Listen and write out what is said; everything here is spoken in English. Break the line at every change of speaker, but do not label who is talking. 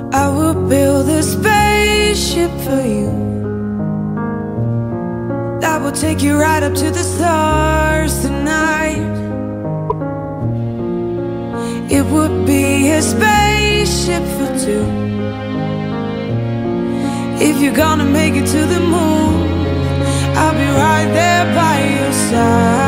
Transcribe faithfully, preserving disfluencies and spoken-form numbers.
I will build a spaceship for you that will take you right up to the stars tonight. It would be a spaceship for two. If you're gonna make it to the moon, I'll be right there by your side.